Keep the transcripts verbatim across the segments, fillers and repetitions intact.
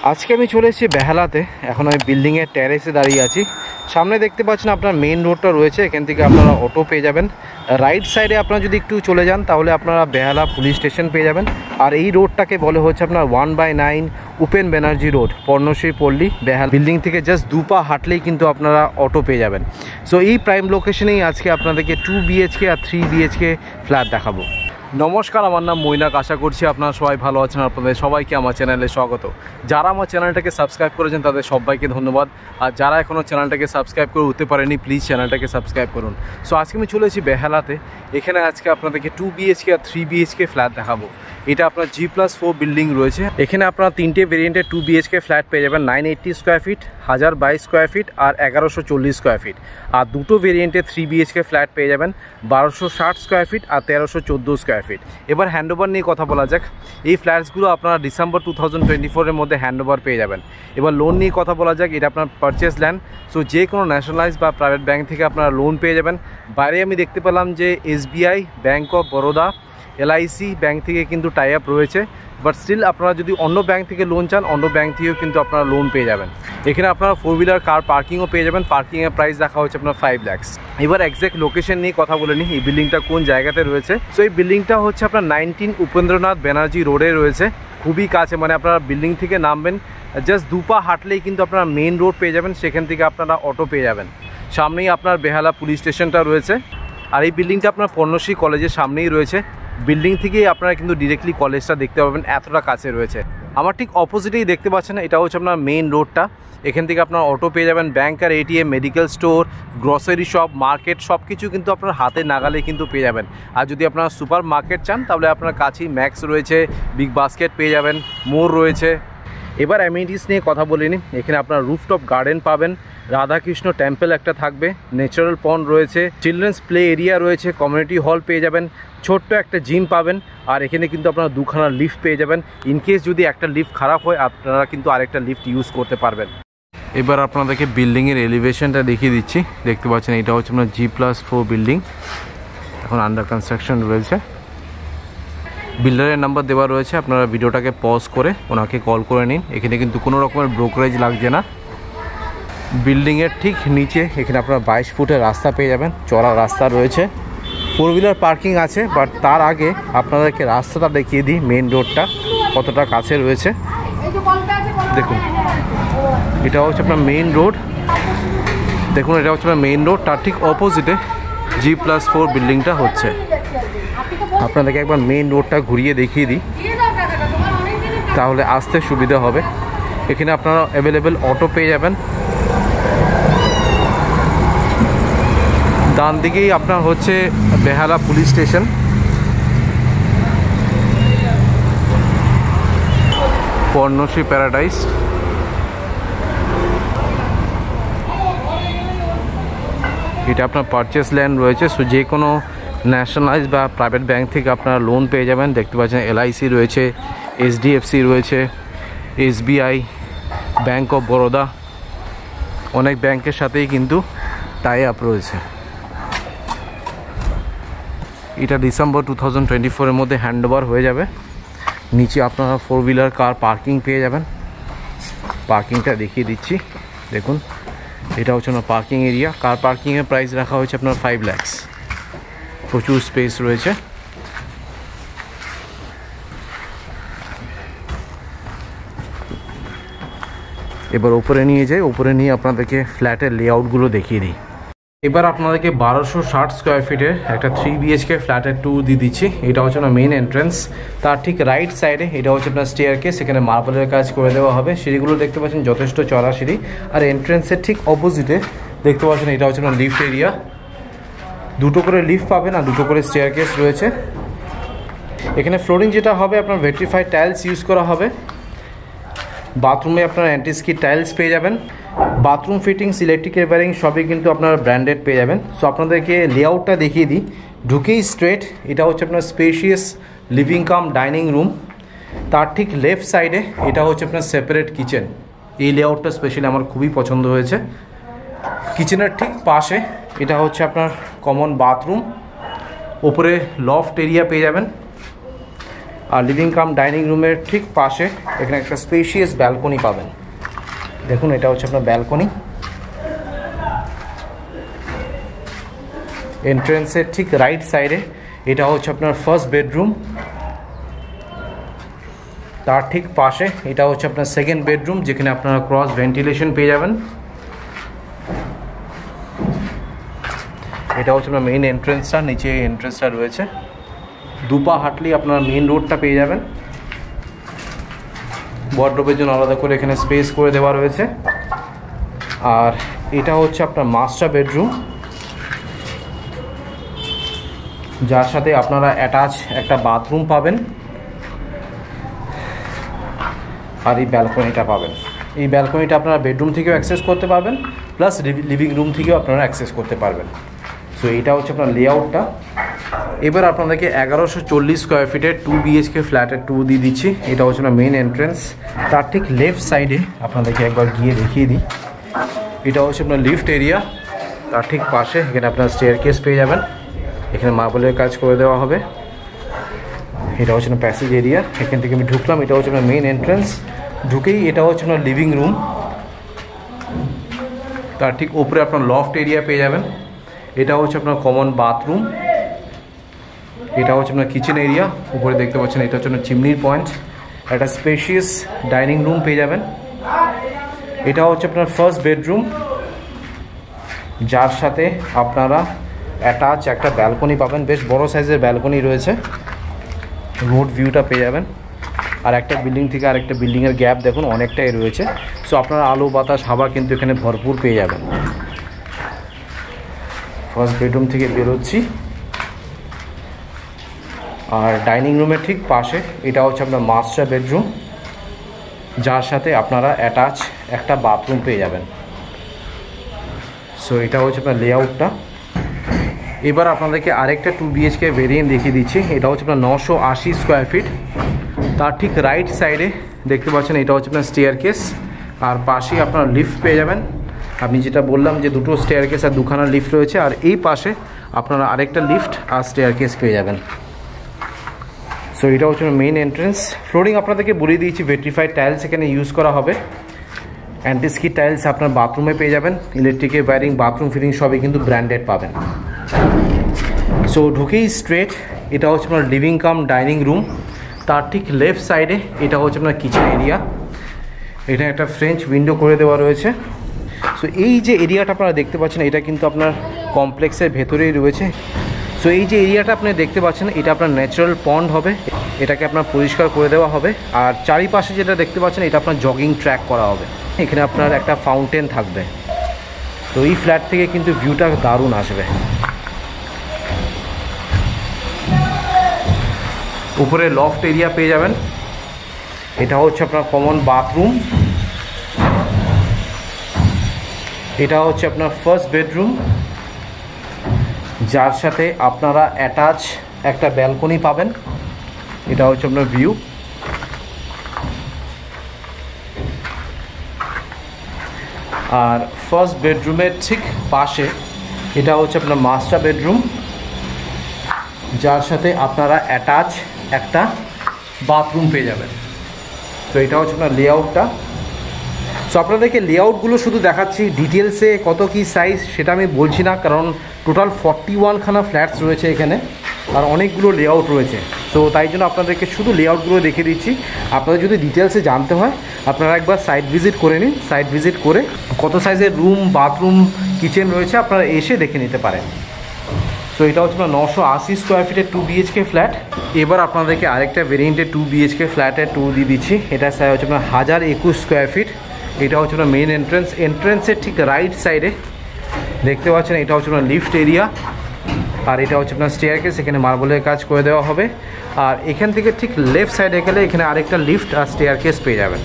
আজকে আমি চলে এসেছি বেহালাতে। এখন আমি বিল্ডিংয়ের টেরেসে দাঁড়িয়ে আছি। সামনে দেখতে পাচ্ছেন আপনার মেইন রোডটা রয়েছে, এখান থেকে আপনারা অটো পেয়ে যাবেন। রাইট সাইডে আপনারা যদি একটু চলে যান তাহলে আপনারা বেহালা পুলিশ স্টেশন পেয়ে যাবেন। আর এই রোডটাকে বলে হচ্ছে আপনার one by nine Upen Banerjee road, Parnashree Palli, Behala. Building থেকে জাস্ট দু পা হাঁটলেই কিন্তু আপনারা অটো পেয়ে যাবেন। সো এই প্রাইম লোকেশনেই আজকে আপনাদেরকে টু বিএইচকে আর থ্রি বিএইচকে ফ্ল্যাট দেখাবো। নমস্কার, আমার নাম মৈনাক। আশা করছি আপনারা সবাই ভালো আছেন। আপনাদের সবাইকে আমার চ্যানেলে স্বাগত। যারা আমার চ্যানেলটাকে সাবস্ক্রাইব করেছেন তাদের সবাইকে ধন্যবাদ। আর যারা এখনও চ্যানেলটাকে সাবস্ক্রাইব করে উঠতে পারেনি, প্লিজ চ্যানেলটাকে সাবস্ক্রাইব করুন। সো আজকে আমি চলে এসেছি বেহালাতে। এখানে আজকে আপনাদেরকে টু বিএইচকে আর থ্রি বিএইচকে ফ্ল্যাট দেখাবো। এটা আপনার জি প্লাস ফোর বিল্ডিং রয়েছে। এখানে আপনারা তিনটে ভেরিয়েন্টের টু বিএইচকে ফ্ল্যাট পেয়ে যাবেন, নাইন এইট্টি স্কোয়ার ফিট, হাজার বাইশ স্কোয়ার ফিট আর এগারোশো চল্লিশ স্কোয়ার ফিট। আর দুটো ভেরিয়েন্টের থ্রি বিএইচকে ফ্ল্যাট পেয়ে যাবেন, বারোশো ষাট স্কোয়ার ফিট আর তেরোশো চোদ্দো স্কোয়ার ফিট। এবার হ্যান্ডওভার নিয়ে কথা বলা যাক। এই ফ্ল্যাটসগুলো আপনারা ডিসেম্বর টু থাউজেন্ড টোয়েন্টি ফোরের মধ্যে হ্যান্ডওভার পেয়ে যাবেন। এবার লোন নিয়ে কথা বলা যাক। এটা আপনার পারচেস ল্যান্ড। সো যে কোনো ন্যাশনালাইজ বা প্রাইভেট ব্যাঙ্ক থেকে আপনারা লোন পেয়ে যাবেন। বাইরে আমি দেখতে পেলাম যে SBI, bank of Baroda, LIC bank থেকে কিন্তু টাই আপ রয়েছে। বাট স্টিল আপনারা যদি অন্য ব্যাঙ্ক থেকে লোন চান, অন্য ব্যাঙ্ক থেকেও কিন্তু আপনারা লোন পেয়ে যাবেন। এখানে আপনারা ফোর হুইলার কার পার্কিংও পেয়ে যাবেন। পার্কিংয়ের প্রাইস রাখা হচ্ছে আপনার ফাইভ ল্যাক্স। এবার এক্স্যাক্ট লোকেশন নিয়ে কথা বলে নিই, এই বিল্ডিংটা কোন জায়গাতে রয়েছে। সো এই বিল্ডিংটা হচ্ছে আপনার নাইনটিন উপেন্দ্রনাথ ব্যানার্জি রোডে রয়েছে, খুবই কাছে। মানে আপনারা বিল্ডিং থেকে নামবেন, জাস্ট দুপা হাঁটলেই কিন্তু আপনারা মেন রোড পেয়ে যাবেন। সেখান থেকে আপনারা অটো পেয়ে যাবেন। সামনেই আপনার বেহালা পুলিশ স্টেশনটা রয়েছে। আর এই বিল্ডিংটা আপনার পর্ণশ্রী কলেজের সামনেই রয়েছে। বিল্ডিং থেকেই আপনারা কিন্তু ডিরেক্টলি কলেজটা দেখতে পাবেন, এতটা কাছে রয়েছে। আমার ঠিক অপোজিটেই দেখতে পাচ্ছেন, এটা হচ্ছে আপনার মেইন রোডটা। এখান থেকে আপনার অটো পেয়ে যাবেন। ব্যাংক আর ATM, medical store, grocery shop, market সব কিছু কিন্তু আপনার হাতে নাগালে কিন্তু পেয়ে যাবেন। আর যদি আপনারা সুপার মার্কেট চান তাহলে আপনার কাছেই ম্যাক্স রয়েছে, বিগ বাস্কেট পেয়ে যাবেন, মোর রয়েছে। এবার অ্যামিনিটিস নিয়ে কথা বলে নিই। এখানে আপনার রুফটপ গার্ডেন পাবেন, রাধাকৃষ্ণ টেম্পল একটা থাকবে, ন্যাচারাল পন্ড রয়েছে, চিলড্রেন্স প্লে এরিয়া রয়েছে, কমিউনিটি হল পেয়ে যাবেন, ছোট্ট একটা জিম পাবেন। আর এখানে কিন্তু আপনারা দুখানা লিফট পেয়ে যাবেন। ইনকেস যদি একটা লিফট খারাপ হয় আপনারা কিন্তু আরেকটা লিফট ইউজ করতে পারবেন। এবার আপনাদেরকে বিল্ডিংয়ের এলিভেশনটা দেখিয়ে দিচ্ছি। দেখতে পাচ্ছেন এটা হচ্ছে আপনার জি প্লাস ফোর বিল্ডিং, এখন আন্ডার কনস্ট্রাকশন রয়েছে। বিল্ডারের নাম্বার দেওয়া রয়েছে, আপনারা ভিডিওটাকে পজ করে ওনাকে কল করে নিন। এখানে কিন্তু কোনো রকমের ব্রোকারেজ লাগছে না। বিল্ডিংয়ের ঠিক নিচে এখানে আপনারা বাইশ ফুটের রাস্তা পেয়ে যাবেন, চড়া রাস্তা রয়েছে, ফোর হুইলার পার্কিং আছে। বাট তার আগে আপনাদেরকে রাস্তাটা দেখিয়ে দিই, মেন রোডটা কতটা কাছে রয়েছে। দেখুন, এটা হচ্ছে আপনার মেইন রোড। দেখুন, এটা হচ্ছে আপনার মেইন রোড, তার ঠিক অপোজিটে জি প্লাস ফোর বিল্ডিংটা হচ্ছে। আপনাদেরকে একবার মেইন রোডটা ঘুরিয়ে দেখিয়ে দিই, তাহলে আসতে সুবিধা হবে। এখানে আপনারা অ্যাভেলেবেল অটো পেয়ে যাবেন। ডান দিকেই আপনার হচ্ছে Behala police station. Parnashree paradise. এটা আপনার পারচেস ল্যান্ড রয়েছে। সো যে কোনো ন্যাশনালাইজ বা প্রাইভেট ব্যাঙ্ক থেকে আপনারা লোন পেয়ে যাবেন। দেখতে পাচ্ছেন এলআইসি রয়েছে, এইচডিএফসি রয়েছে, এসবিআই, ব্যাঙ্ক অফ বরোদা, অনেক ব্যাংকের সাথেই কিন্তু টাই আপ রয়েছে। এটা ডিসেম্বর টু থাউজেন্ড টোয়েন্টি ফোরের মধ্যে হ্যান্ডওভার হয়ে যাবে। নিচে আপনারা ফোর হুইলার কার পার্কিং পেয়ে যাবেন। পার্কিংটা দেখিয়ে দিচ্ছি। দেখুন, এটা হচ্ছে আপনার পার্কিং এরিয়া। কার পার্কিংয়ের প্রাইস রাখা হয়েছে আপনার ফাইভ ল্যাক্স। প্রচুর স্পেস রয়েছে। এবার উপরে নিয়ে যাই, উপরে নিয়ে আপনাদেরকে ফ্ল্যাটের লেআউটগুলো দেখিয়ে দিই। এবার আপনাদেরকে বারোশো ষাট স্কোয়ার ফিটের একটা থ্রি বিএইচকে ফ্ল্যাটের ট্যুর দিয়ে দিচ্ছি। এটা হচ্ছে আপনার মেইন এন্ট্রেন্স। তার ঠিক রাইট সাইডে এটা হচ্ছে আপনার স্টেয়ার কেস, সেখানে মার্বেলের কাজ করে দেওয়া হবে। সিঁড়িগুলো দেখতে পাচ্ছেন যথেষ্ট চড়া সিঁড়ি। আর এন্ট্রেন্সের ঠিক অপোজিটে দেখতে পাচ্ছেন এটা হচ্ছে আপনার লিফট এরিয়া। দুটো করে লিফট পাবেন আর দুটো করে স্টেয়ার কেস রয়েছে। এখানে ফ্লোরিং যেটা হবে আপনার ভেট্রিফাইড টাইলস ইউজ করা হবে। বাথরুমে আপনার অ্যান্টিস্কিড টাইলস পেয়ে যাবেন। বাথরুম ফিটিংস, ইলেকট্রিক রিপেয়ারিং সবই কিন্তু আপনার ব্র্যান্ডেড পেয়ে যাবেন। সো আপনাদেরকে লেআউটটা দেখিয়ে দিই। ঢুকেই স্ট্রেট এটা হচ্ছে আপনার spacious living cum dining room. তার ঠিক লেফট সাইডে এটা হচ্ছে আপনার সেপারেট কিচেন। এই লেআউটটা স্পেশালি আমার খুবই পছন্দ হয়েছে। কিচেনের ঠিক পাশে এটা হচ্ছে আপনার কমন বাথরুম। ওপরে লফট এরিয়া পেয়ে যাবেন। আর লিভিং কাম ডাইনিং রুমের ঠিক পাশে এখানে একটা স্পেশিয়াস ব্যালকনি পাবেন। দেখুন এটা হচ্ছে আপনার ব্যালকনি। এন্ট্রেন্সের ঠিক রাইট সাইডে এটা হচ্ছে আপনার ফার্স্ট বেডরুম, তার ঠিক পাশে এটা হচ্ছে আপনার সেকেন্ড বেডরুম, যেখানে আপনারা ক্রস ভেন্টিলেশন পেয়ে যাবেন। এটা হচ্ছে আপনার মেইন এন্ট্রেন্সটা, নিচে এন্ট্রেন্সটা রয়েছে। দুপা হাঁটলেই আপনারা মেইন রোডটা পেয়ে যাবেন। ওয়ার্ডরোবের জন্য আলাদা করে এখানে স্পেস করে দেওয়া রয়েছে। আর এটা হচ্ছে আপনার মাস্টার বেডরুম, যার সাথে আপনারা অ্যাটাচ একটা বাথরুম পাবেন আর এই ব্যালকনিটা পাবেন। এই ব্যালকনিটা আপনারা বেডরুম থেকেও অ্যাক্সেস করতে পারবেন, প্লাস লিভিং রুম থেকেও আপনারা অ্যাক্সেস করতে পারবেন। সো এটা হচ্ছে আপনার লেআউটটা। এবার আপনাদেরকে এগারোশো চল্লিশ স্কোয়ার ফিটের টু বিএইচকে ফ্ল্যাটের টু দিয়ে দিচ্ছি। এটা হচ্ছে আপনার মেইন এন্ট্রেন্স, তার ঠিক লেফট সাইডে আপনাদেরকে একবার গিয়ে দেখিয়ে দিই। এটা হচ্ছে আপনার লিফট এরিয়া, তার ঠিক পাশে এখানে আপনার স্টেয়ারকেস পেয়ে যাবেন। এখানে মার্বেলের কাজ করে দেওয়া হবে। এটা হচ্ছে না প্যাসেজ এরিয়া, এখান থেকে আমি ঢুকলাম। এটা হচ্ছে আপনার মেইন এন্ট্রেন্স। ঢুকেই এটা হচ্ছে আপনার লিভিং রুম, তার ঠিক উপরে আপনার লফট এরিয়া পেয়ে যাবেন। এটা হচ্ছে আপনার কমন বাথরুম। এটা হচ্ছে আপনার কিচেন এরিয়া, উপরে দেখতে পাচ্ছেন এটা হচ্ছে আপনার চিমনির পয়েন্ট। একটা স্পেশিয়াস ডাইনিং রুম পেয়ে যাবেন। এটা হচ্ছে আপনার ফার্স্ট বেডরুম, যার সাথে আপনারা অ্যাটাচ একটা ব্যালকনি পাবেন। বেশ বড় সাইজের ব্যালকনি রয়েছে, রোড ভিউটা পেয়ে যাবেন। আর একটা বিল্ডিং থেকে আরেকটা বিল্ডিংয়ের গ্যাপ দেখুন অনেকটাই রয়েছে। সো আপনারা আলো বাতাস হাওয়া কিন্তু এখানে ভরপুর পেয়ে যাবেন। ফার্স্ট বেডরুম থেকে বেরোচ্ছি, আর ডাইনিং রুমের ঠিক পাশে এটা হচ্ছে আপনার মাস্টার বেডরুম, যার সাথে আপনারা অ্যাটাচ একটা বাথরুম পেয়ে যাবেন। সো এটা হচ্ছে আপনার লেআউটটা। এবার আপনাদেরকে আরেকটা টু বিএইচকে ভেরিয়েন্ট দেখিয়ে দিচ্ছি। এটা হচ্ছে আপনার নশো আশি স্কোয়ার ফিট, তার ঠিক রাইট সাইডে দেখতে পাচ্ছেন এটা হচ্ছে আপনার স্টেয়ারকেস, আর পাশেই আপনার লিফট পেয়ে যাবেন। আমি যেটা বললাম যে দুটো স্টেয়ারকেস আর দুখানা লিফট রয়েছে, আর এই পাশে আপনারা আরেকটা লিফট আর স্টেয়ারকেস পেয়ে যাবেন। সো এটা হচ্ছে মেইন এন্ট্রেন্স। ফ্লোরিং আপনাদেরকে বলে দিয়েছি ভেট্রিফাইড টাইলস এখানে ইউজ করা হবে। অ্যান্টিস্কিড টাইলস আপনার বাথরুমে পেয়ে যাবেন। ইলেকট্রিকের ওয়্যারিং, বাথরুম ফিটিং সবই কিন্তু ব্র্যান্ডেড পাবেন। সো ঢুকেই স্ট্রেট এটা হচ্ছে আপনার লিভিং কাম ডাইনিং রুম, তার ঠিক লেফট সাইডে এটা হচ্ছে আপনার কিচেন এরিয়া। এখানে একটা ফ্রেঞ্চ উইন্ডো করে দেওয়া রয়েছে। সো এই যে এরিয়াটা আপনারা দেখতে পাচ্ছেন এটা কিন্তু আপনার কমপ্লেক্সের ভেতরেই রয়েছে। সো এই যে এরিয়াটা আপনি দেখতে পাচ্ছেন এটা আপনার ন্যাচারাল পন্ড হবে, এটাকে আপনার পরিষ্কার করে দেওয়া হবে। আর চারিপাশে যেটা দেখতে পাচ্ছেন এটা আপনার জগিং ট্র্যাক করা হবে। এখানে আপনার একটা ফাউন্টেন থাকবে। তো এই ফ্ল্যাট থেকে কিন্তু ভিউটা দারুণ আসবে। উপরে লফট এরিয়া পেয়ে যাবেন। এটা হচ্ছে আপনার কমন বাথরুম। এটা হচ্ছে আপনার ফার্স্ট বেডরুম, যার সাথে আপনারা অ্যাটাচ একটা ব্যালকনি পাবেন। এটা হচ্ছে আপনার ভিউ। আর ফার্স্ট বেডরুমের ঠিক পাশে এটা হচ্ছে আপনার মাস্টার বেডরুম, যার সাথে আপনারা অ্যাটাচ একটা বাথরুম পেয়ে যাবেন। তো এটা হচ্ছে আপনার লেআউটটা। সো আপনাদেরকে লেআউটগুলো শুধু দেখাচ্ছি, ডিটেলসে কত কি সাইজ সেটা আমি বলছি না, কারণ টোটাল ফর্টি ওয়ানখানা ফ্ল্যাটস রয়েছে এখানে, আর অনেকগুলো লেআউট রয়েছে। সো তাই জন্য আপনাদেরকে শুধু লেআউটগুলো দেখিয়ে দিচ্ছি। আপনাদের যদি ডিটেলসে জানতে হয় আপনারা একবার সাইট ভিজিট করে নিন। সাইট ভিজিট করে কত সাইজের রুম, বাথরুম, কিচেন রয়েছে আপনারা এসে দেখে নিতে পারেন। সো এটা হচ্ছে আপনার নশো আশি স্কোয়ার ফিটের টু বিএইচকে ফ্ল্যাট। এবার আপনাদেরকে আরেকটা ভেরিয়েন্টের টু বিএইচকে ফ্ল্যাটের টু দিয়ে দিচ্ছি। এটা সাইজ হচ্ছে আপনার হাজার একুশ স্কোয়ার ফিট। এটা হচ্ছে আপনার মেইন এন্ট্রেন্স। এন্ট্রেন্সের ঠিক রাইট সাইডে দেখতে পাচ্ছেন এটা হচ্ছে আপনার লিফট এরিয়া, আর এটা হচ্ছে আপনার স্টেয়ারকেস, এখানে মার্বেলের কাজ করে দেওয়া হবে। আর এখান থেকে ঠিক লেফট সাইডে গেলে এখানে আরেকটা লিফট আর স্টেয়ারকেস পেয়ে যাবেন।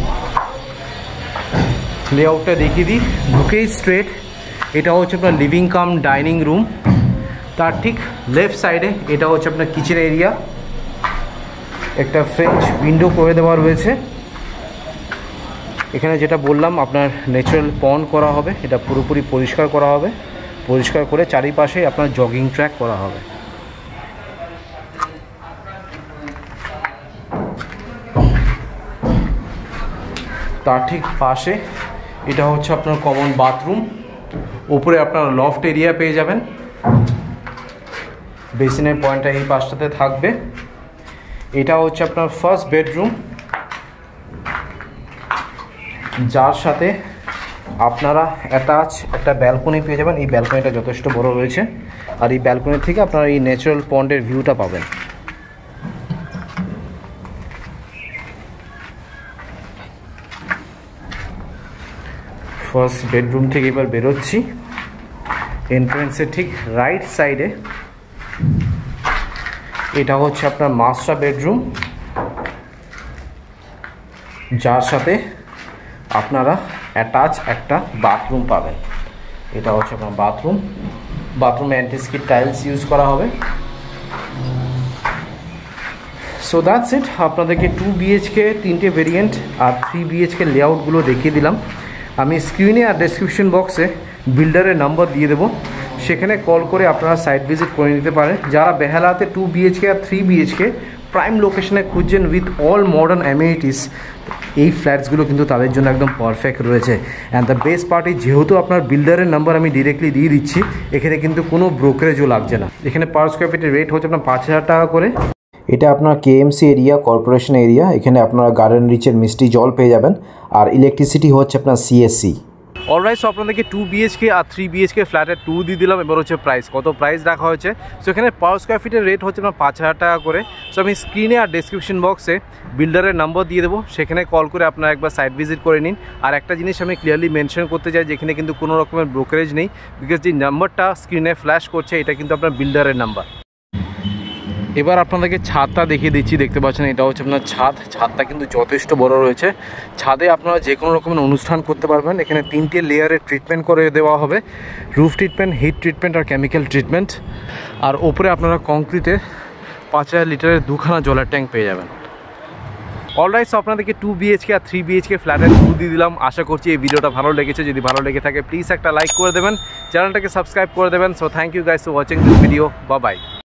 লেআউটটা দেখিয়ে দিই। ঢুকেই স্ট্রেট এটা হচ্ছে আপনার লিভিং কাম ডাইনিং রুম, তার ঠিক লেফট সাইডে এটা হচ্ছে আপনার কিচেন এরিয়া। একটা ফ্রেঞ্চ উইন্ডো করে দেওয়া রয়েছে। এখানে যেটা বললাম আপনার ন্যাচারাল পন্ড করা হবে, এটা পুরোপুরি পরিষ্কার করা হবে। পরিষ্কার করে চারিপাশে আপনার জগিং ট্র্যাক করা হবে। তার ঠিক পাশে এটা হচ্ছে আপনার কমন বাথরুম, উপরে আপনার লফট এরিয়া পেয়ে যাবেন। বেসিনের পয়েন্টটা এই পাশটাতে থাকবে। এটা হচ্ছে আপনার ফার্স্ট বেডরুম, যার সাথে আপনারা অ্যাটাচ একটা ব্যালকনি পেয়ে যাবেন। এই ব্যালকনিটা যথেষ্ট বড় রয়েছে, আর এই ব্যালকনি থেকে আপনারা এই ন্যাচারাল পন্ডের ভিউটা পাবেন। ফার্স্ট বেডরুম থেকে এবার বেরোচ্ছি। এন্ট্রেন্সের ঠিক রাইট সাইডে এটা হচ্ছে আপনার মাস্টার বেডরুম, যার সাথে আপনারা অ্যাটাচ একটা বাথরুম পাবেন। এটা হচ্ছে আপনার বাথরুম। বাথরুমে অ্যান্টিস্কিড টাইলস ইউজ করা হবে। So that's it. আপনাদেরকে টু বিএইচকে তিনটে ভেরিয়েন্ট আর থ্রি বিএইচকে লেআউটগুলো দেখিয়ে দিলাম। আমি স্ক্রিনে আর ডেসক্রিপশন বক্সে বিল্ডারের নাম্বার দিয়ে দেবো, সেখানে কল করে আপনারা সাইট ভিজিট করে নিতে পারেন। যারা বেহালাতে টু বিএইচকে আর থ্রি বিএইচকে প্রাইম লোকেশনে খুঁজছেন উইথ অল মডার্ন অ্যামিনিটিস, এই ফ্ল্যাটসগুলো কিন্তু তাদের জন্য একদম পারফেক্ট রয়েছে। অ্যান্ড দ্য বেস্ট পার্টি, যেহেতু আপনার বিল্ডারের নাম্বার আমি ডিরেক্টলি দিয়ে দিচ্ছি, এখানে কিন্তু কোনো ব্রোকারেজও লাগছে না। এখানে পার স্কোয়ার ফিটের রেট হচ্ছে আপনার পাঁচ হাজার টাকা করে। এটা আপনার কেএমসি এরিয়া, কর্পোরেশন এরিয়া। এখানে আপনারা গার্ডেন রিচের মিষ্টি জল পেয়ে যাবেন, আর ইলেকট্রিসিটি হচ্ছে আপনার সিএসসি। অলরাইট, সো আপনাদেরকে টু বিএইচকে আর থ্রি বিএইচকে ফ্ল্যাটের টু দিয়ে দিলাম। এবার হচ্ছে প্রাইস, কত প্রাইস রাখা হয়েছে। সো এখানে পার স্কোয়ার ফিটের রেট হচ্ছে আপনার পাঁচ হাজার টাকা করে। সো আমি স্ক্রিনে আর ডেসক্রিপশন বক্সে বিল্ডারের নাম্বার দিয়ে দেবো, সেখানে কল করে আপনারা একবার সাইট ভিজিট করে নিন। আর একটা জিনিস আমি ক্লিয়ারলি মেনশন করতে চাই, যেখানে কিন্তু কোনো রকমের ব্রোকারেজ নেই, বিকজ যে নাম্বারটা স্ক্রিনে ফ্ল্যাশ করছে এটা কিন্তু আপনার বিল্ডারের নাম্বার। এবার আপনাদেরকে ছাদটা দেখিয়ে দিচ্ছি। দেখতে পাচ্ছেন এটা হচ্ছে আপনার ছাদ। ছাদটা কিন্তু যথেষ্ট বড় রয়েছে। ছাদে আপনারা যে কোনো রকমের অনুষ্ঠান করতে পারবেন। এখানে তিনটে লেয়ারের ট্রিটমেন্ট করে দেওয়া হবে, রুফ ট্রিটমেন্ট, হিট ট্রিটমেন্ট আর কেমিক্যাল ট্রিটমেন্ট। আর ওপরে আপনারা কংক্রিটে পাঁচ হাজার লিটারের দুখানা জলের ট্যাঙ্ক পেয়ে যাবেন। অলরাইট, সো আপনাদেরকে টু বিএইচকে আর থ্রি বিএইচকে ফ্ল্যাটের টু দিয়ে দিলাম। আশা করছি এই ভিডিওটা ভালো লেগেছে। যদি ভালো লেগে থাকে প্লিজ একটা লাইক করে দেবেন, চ্যানেলটাকে সাবস্ক্রাইব করে দেবেন। So thank you guys for watching this video. Bye by.